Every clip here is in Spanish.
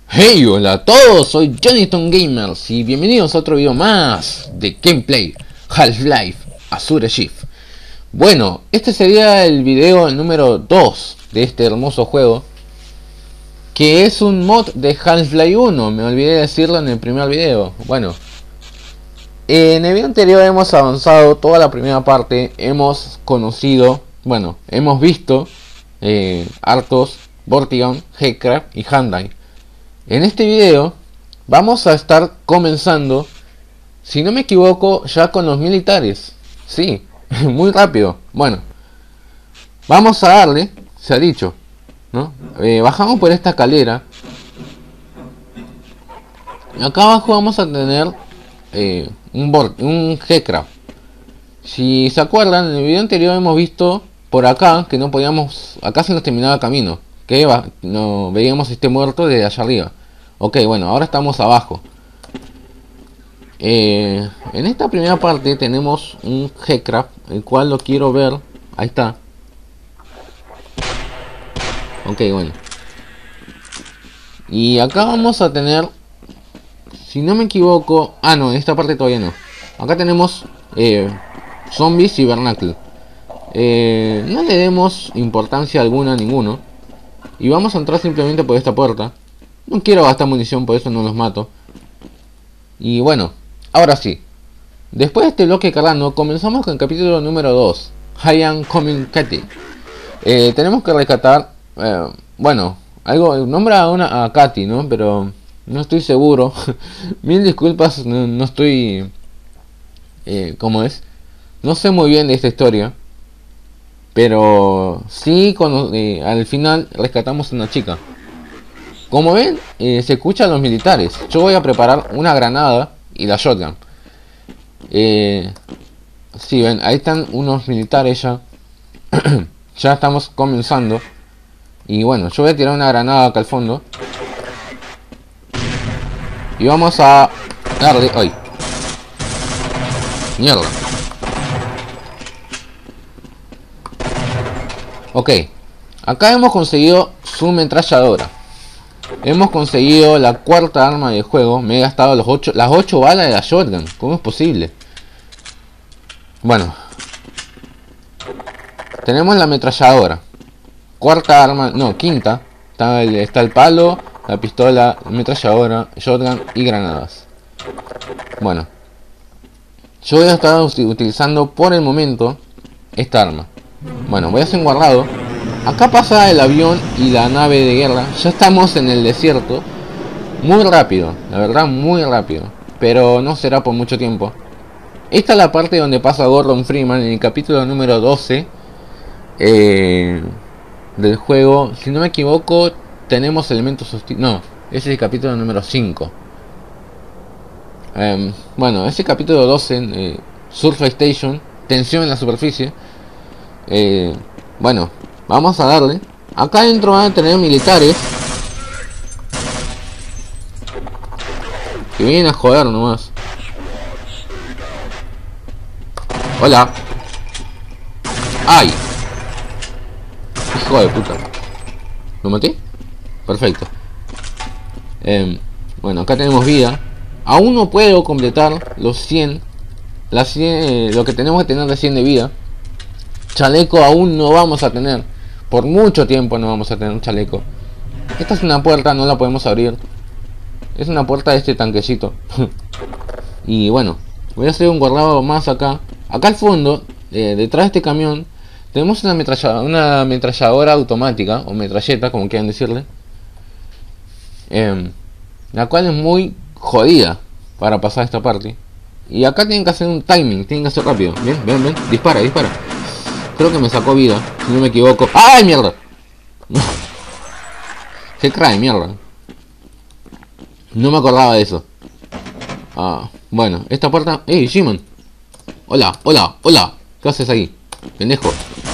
Hey, hola a todos, soy Jonathan Gamers y bienvenidos a otro video más de gameplay Half-Life Azure Shift. Bueno, este sería el video número 2 de este hermoso juego, que es un mod de Half-Life 1, me olvidé de decirlo en el primer video. Bueno, en el video anterior hemos avanzado toda la primera parte, hemos conocido, bueno, hemos visto Arthos, Vortigaunt, Headcraft y Handai. En este video vamos a estar comenzando, si no me equivoco, ya con los militares. Sí, muy rápido. Bueno, vamos a darle, se ha dicho, ¿no? Bajamos por esta escalera. Acá abajo vamos a tener un Headcraft. Si se acuerdan, en el video anterior hemos visto por acá que no podíamos, acá se nos terminaba el camino, que no veíamos este muerto desde allá arriba. Ok, bueno, ahora estamos abajo. En esta primera parte tenemos un Headcraft, el cual lo quiero ver. Ahí está. Ok, bueno. Y acá vamos a tener, si no me equivoco, no, en esta parte todavía no. Acá tenemos zombies y Vernacle. No le demos importancia alguna a ninguno. Y vamos a entrar simplemente por esta puerta. No quiero gastar munición, por eso no los mato. Y bueno, ahora sí. Después de este bloque cargando, comenzamos con el capítulo número 2. I am coming, Katy. Tenemos que rescatar, bueno, algo, nombra a Katy, ¿no? Pero no estoy seguro. Mil disculpas, no estoy... ¿cómo es? No sé muy bien de esta historia. Pero sí, al final rescatamos a una chica. Como ven, se escuchan los militares. Yo voy a preparar una granada y la shotgun. Sí, ven, ahí están unos militares ya. Ya estamos comenzando. Y bueno, yo voy a tirar una granada acá al fondo. Y vamos a darle... ¡Ay! ¡Mierda! Ok. Acá hemos conseguido su ametralladora. Hemos conseguido la cuarta arma del juego. Me he gastado las 8 balas de la shotgun. ¿Cómo es posible? Bueno. Tenemos la ametralladora. Cuarta arma, no, quinta. Está el palo, la pistola, la ametralladora, shotgun y granadas. Bueno. Yo voy a estar utilizando por el momento esta arma. Bueno, voy a hacer un guardado. Acá pasa el avión y la nave de guerra. Ya estamos en el desierto. Muy rápido, la verdad muy rápido. Pero no será por mucho tiempo. Esta es la parte donde pasa Gordon Freeman en el capítulo número 12 del juego. Si no me equivoco, tenemos elementos hostiles. No, ese es el capítulo número 5. Bueno, ese capítulo 12, Surface Station, tensión en la superficie. Bueno, vamos a darle. Acá adentro van a tener militares que vienen a joder nomás. Hola. ¡Ay! Hijo de puta. ¿Lo maté? Perfecto. Bueno, acá tenemos vida. Aún no puedo completar los 100. Lo que tenemos que tener de 100 de vida. Chaleco aún no vamos a tener. Por mucho tiempo no vamos a tener un chaleco. Esta es una puerta, no la podemos abrir. Es una puerta de este tanquecito. Y bueno, voy a hacer un guardado más acá. Acá al fondo, detrás de este camión, tenemos una ametralladora automática, o metralleta, como quieran decirle. La cual es muy jodida para pasar esta parte. Y acá tienen que hacer un timing, tienen que hacer rápido. Bien, ven, ven, dispara, dispara. Creo que me sacó vida, si no me equivoco. ¡Ay, mierda! Se cae, mierda. No me acordaba de eso. Bueno, esta puerta... ¡Ey, Simon! Hola, hola, hola. ¿Qué haces ahí? Pendejo.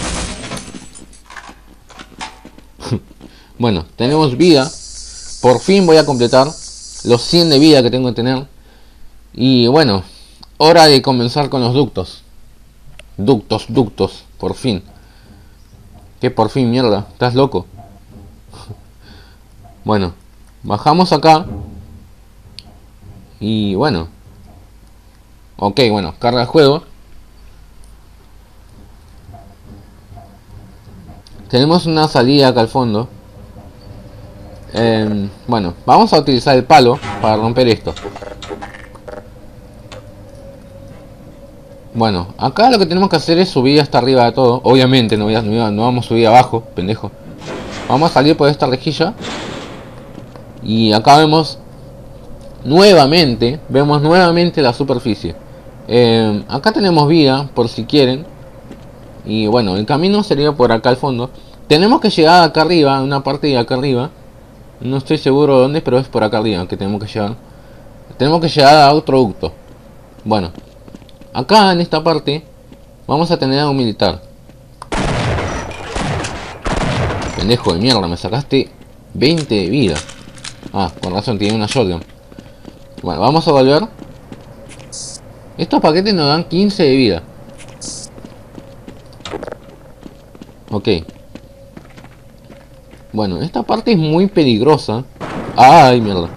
Bueno, tenemos vida. Por fin voy a completar los 100 de vida que tengo que tener. Y bueno, hora de comenzar con los ductos. Ductos, por fin. ¿Qué por fin, mierda? ¿Estás loco? Bueno, Bajamos acá. Y bueno. Ok, bueno, carga el juego. Tenemos una salida acá al fondo. Bueno, vamos a utilizar el palo para romper esto. Bueno, acá lo que tenemos que hacer es subir hasta arriba de todo. Obviamente no vamos a subir abajo, pendejo. Vamos a salir por esta rejilla. Y acá vemos nuevamente la superficie. Acá tenemos vida, por si quieren. Y bueno, el camino sería por acá al fondo. Tenemos que llegar acá arriba, una parte de acá arriba. No estoy seguro de dónde, pero es por acá arriba que tenemos que llegar. Tenemos que llegar a otro ducto. Bueno, acá en esta parte vamos a tener a un militar. Pendejo de mierda, me sacaste 20 de vida. Ah, con razón, tiene una shotgun. Bueno, vamos a volver. Estos paquetes nos dan 15 de vida. Ok. Bueno, esta parte es muy peligrosa. Ay, mierda.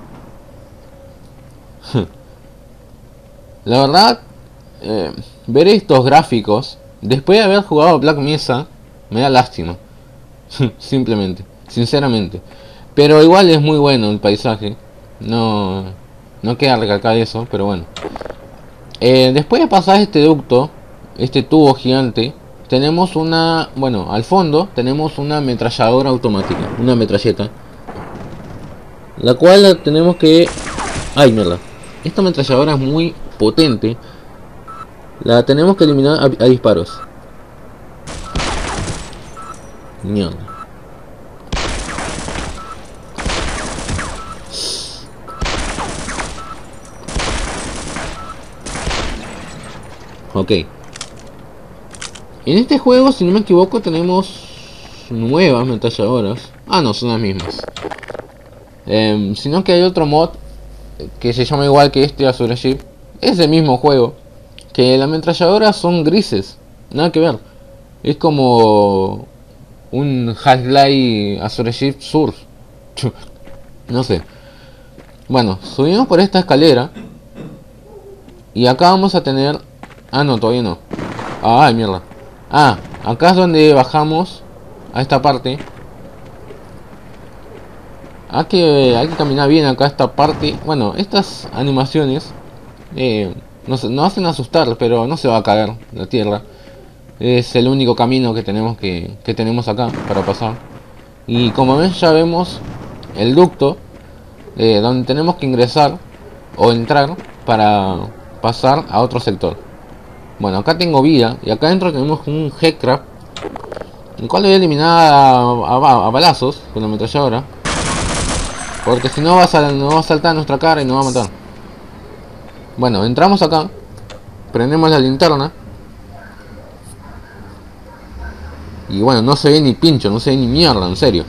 La verdad, ver estos gráficos, después de haber jugado Black Mesa, me da lástima. Simplemente, sinceramente. Pero igual es muy bueno el paisaje. No queda recalcar eso, pero bueno. Después de pasar este ducto, este tubo gigante, tenemos una... Bueno, al fondo tenemos una ametralladora automática, una metralleta. La cual tenemos que... Ay, mierda. Esta ametralladora es muy potente. La tenemos que eliminar a disparos. Mierda. Ok. En este juego, si no me equivoco, tenemos nuevas ametralladoras. Ah, no, son las mismas. Sino que hay otro mod que se llama igual que este, Azure Ship. Es el mismo juego. Que las ametralladoras son grises. Nada que ver. Es como un Half-Life Azure Ship Surf. No sé. Bueno, subimos por esta escalera. Y acá vamos a tener... Ah, no, todavía no. Ay, mierda. Ah, acá es donde bajamos a esta parte. Hay que caminar bien acá esta parte. Bueno, estas animaciones nos hacen asustar, pero no se va a caer la tierra. Es el único camino que tenemos acá para pasar. Y como ven, ya vemos el ducto donde tenemos que ingresar o entrar para pasar a otro sector. Bueno, acá tengo vida y acá adentro tenemos un Headcrab, el cual lo voy a eliminar a balazos con la ametralladora. Porque si no va a saltar a nuestra cara y nos va a matar. Bueno, entramos acá. Prendemos la linterna. Y bueno, no se ve ni pincho, no se ve ni mierda, en serio.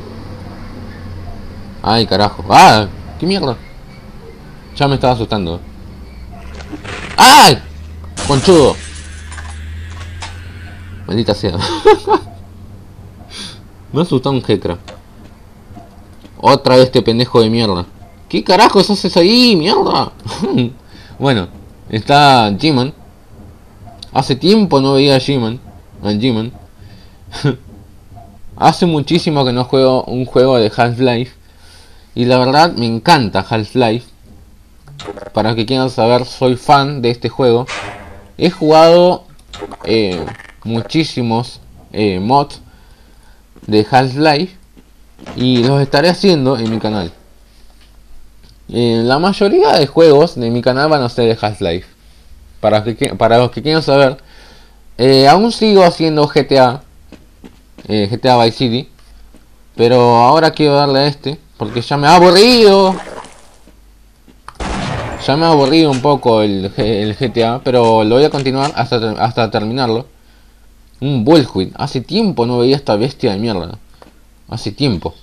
Ay, carajo. ¡Ah! ¿Qué mierda? Ya me estaba asustando. ¡Ay! ¡Conchudo! Maldita sea. Me asustó un Headcrab. Otra vez este pendejo de mierda. ¿Qué carajos haces ahí, mierda? Bueno, está G-Man. Hace tiempo no veía a G-Man. Hace muchísimo que no juego un juego de Half-Life. Y la verdad me encanta Half-Life. Para que quieran saber, soy fan de este juego. He jugado muchísimos mods de Half-Life. Y los estaré haciendo en mi canal. La mayoría de juegos de mi canal van a ser de Half-Life. Para los que quieran saber, aún sigo haciendo GTA Vice City. Pero ahora quiero darle a este, porque ya me ha aburrido. Ya me ha aburrido un poco el GTA, pero lo voy a continuar hasta terminarlo. Un Bullwhip. Hace tiempo no veía esta bestia de mierda. Hace tiempo.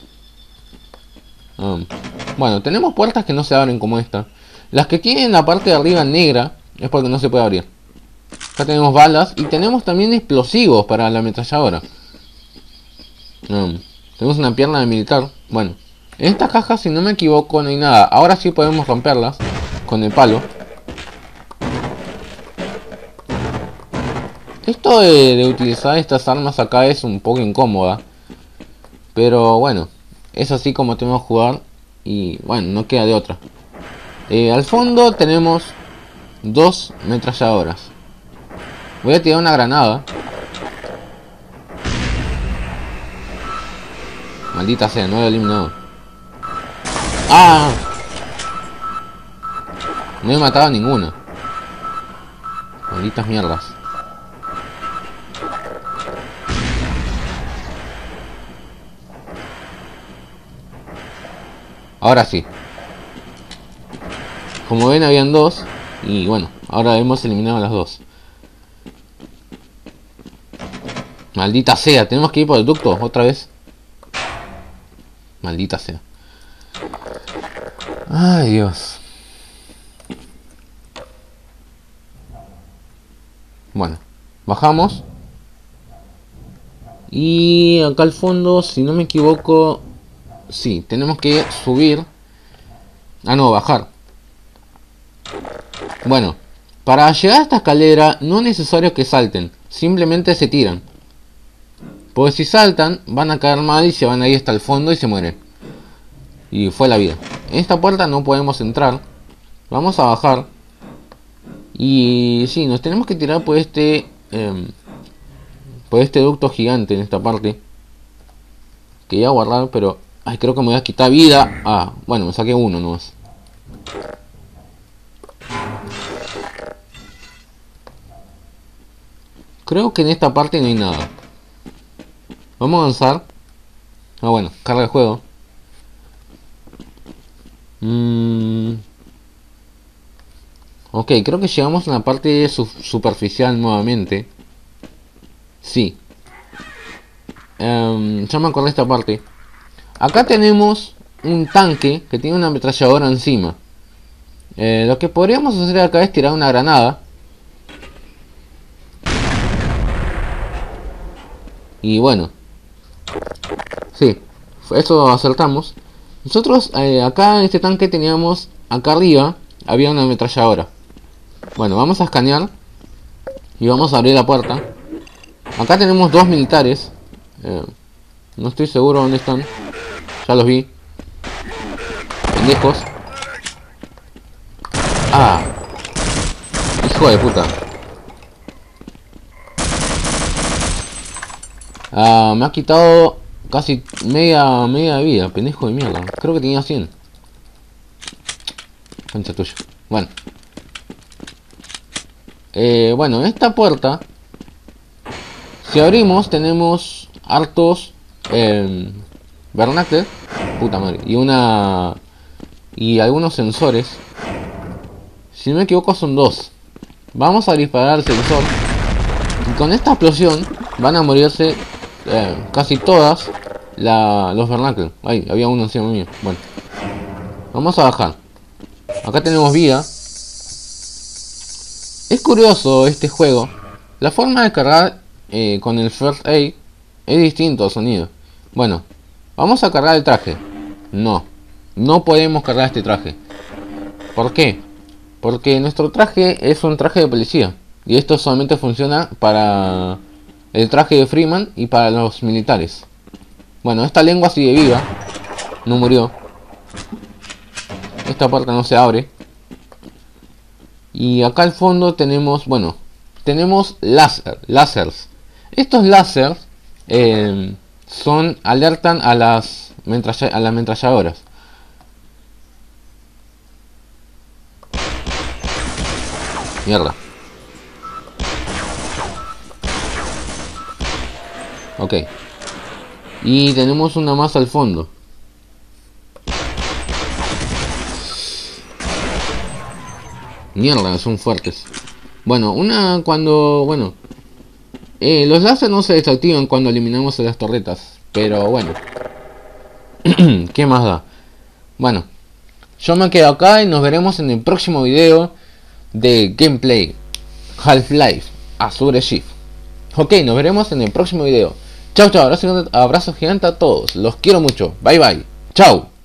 Bueno, tenemos puertas que no se abren como esta. Las que tienen la parte de arriba negra es porque no se puede abrir. Acá tenemos balas y tenemos también explosivos para la ametralladora. Tenemos una pierna de militar. Bueno, En esta caja, si no me equivoco, no hay nada. Ahora sí podemos romperlas con el palo. Esto de utilizar estas armas acá es un poco incómoda. Pero bueno, es así como tenemos que jugar. Y bueno, no queda de otra. Al fondo tenemos dos ametralladoras. Voy a tirar una granada. Maldita sea, no lo he eliminado. ¡Ah! No he matado a ninguna. Malditas mierdas. Ahora sí. Como ven, habían dos. Y bueno, ahora hemos eliminado las dos. Maldita sea, tenemos que ir por el ducto otra vez. Maldita sea. Ay, Dios. Bueno, bajamos. Y acá al fondo, si no me equivoco, sí, tenemos que subir. Ah, no, bajar. Bueno, para llegar a esta escalera no es necesario que salten, simplemente se tiran. Porque si saltan, van a caer mal y se van a ir hasta el fondo y se mueren. Y fue la vida. En esta puerta no podemos entrar. Vamos a bajar. Y sí, nos tenemos que tirar por este ducto gigante en esta parte. Quería guardar, pero ay, creo que me voy a quitar vida. Ah, bueno, me saqué uno nomás. Creo que en esta parte no hay nada. Vamos a avanzar. Ah, bueno, carga el juego. Ok, creo que llegamos a la parte superficial nuevamente. Sí. Ya me acordé de esta parte. Acá tenemos un tanque que tiene una ametralladora encima. Lo que podríamos hacer acá es tirar una granada. Y bueno. Sí, eso acertamos. Nosotros acá en este tanque teníamos, acá arriba, había una ametralladora. Bueno, vamos a escanear. Y vamos a abrir la puerta. Acá tenemos dos militares. No estoy seguro dónde están. Ya los vi. Pendejos. Ah. Hijo de puta. Me ha quitado casi media vida. Pendejo de mierda. Creo que tenía 100. Concha tuya. Bueno. Bueno, en esta puerta, si abrimos, tenemos hartos Bernacle, puta madre, y algunos sensores. Si no me equivoco son dos. Vamos a disparar el sensor y con esta explosión van a morirse casi todas los Bernacle. Ahí, había uno encima mío. Bueno, vamos a bajar. Acá tenemos vida. Es curioso este juego. La forma de cargar con el First Aid es distinto al sonido. Bueno, vamos a cargar el traje. No podemos cargar este traje. ¿Por qué? Porque nuestro traje es un traje de policía. Y esto solamente funciona para el traje de Freeman y para los militares. Bueno, esta lengua sigue viva. No murió. Esta puerta no se abre. Y acá al fondo tenemos, bueno, tenemos láseres. Estos láseres alertan a las ametralladoras. Mierda. Ok. Y tenemos una más al fondo. Mierda, son fuertes. Bueno, los láser no se desactivan cuando eliminamos las torretas. Pero bueno. ¿Qué más da? Bueno, yo me quedo acá y nos veremos en el próximo video de gameplay Half-Life Azure Shift. Ok, nos veremos en el próximo video. Chao, chao, abrazo gigante a todos. Los quiero mucho. Bye, bye. Chao.